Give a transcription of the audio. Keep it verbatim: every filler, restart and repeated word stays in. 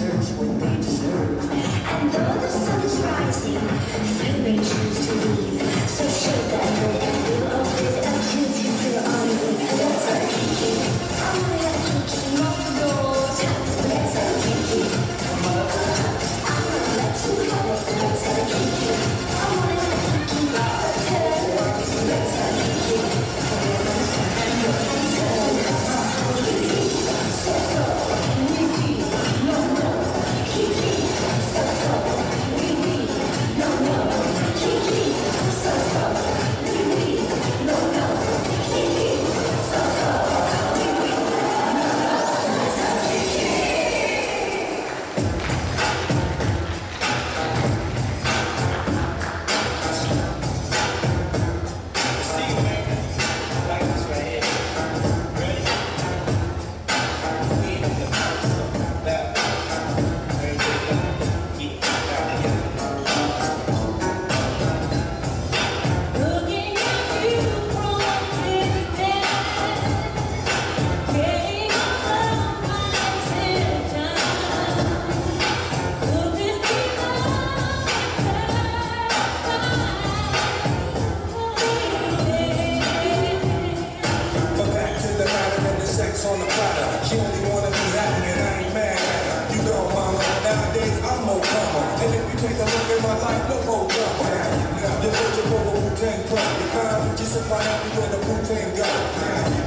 deserves what they deserve. And though the sun is rising, few may choose to leave. So show that good and will always accuse you for honoring. Let's a kiki. I'm gonna let kiki off the doors. Let's a kiki. I'm gonna let you have it. Let's a kiki. I'm gonna let kiki off the doors. Let's a kiki. So so, kiki, no no, kiki, so so, kiki, no no, kiki, so so, kiki, no no, kiki, so so, kiki, no no, let's have kiki. See you, baby. Like this right here. Ready? We in the house. Left. Very good. Keep that together. Looking at you from a distance, getting all of my attention. Could this be love? But back to the matter and the sex on the platter. She only wanna be happy and I ain't mad at her. You know, mama, nowadays I'm more calmer. And if you take a look at my life, look more drama. You're such a Wu-Tang Clan. You're kind, just if I have you with a Wu-Tang gun.